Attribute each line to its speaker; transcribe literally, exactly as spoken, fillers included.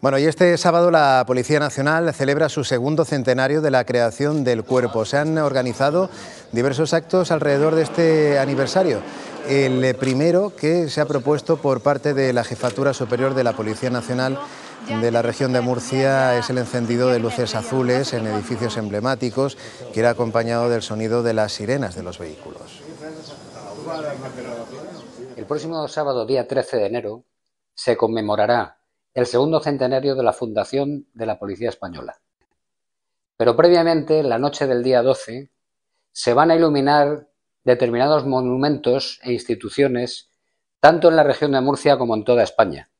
Speaker 1: Bueno, y este sábado la Policía Nacional celebra su segundo centenario de la creación del Cuerpo. Se han organizado diversos actos alrededor de este aniversario. El primero que se ha propuesto por parte de la Jefatura Superior de la Policía Nacional de la región de Murcia es el encendido de luces azules en edificios emblemáticos, que irá acompañado del sonido de las sirenas de los vehículos.
Speaker 2: El próximo sábado, día trece de enero, se conmemorará el segundo centenario de la fundación de la Policía Española. Pero previamente, la noche del día doce, se van a iluminar determinados monumentos e instituciones, tanto en la región de Murcia como en toda España.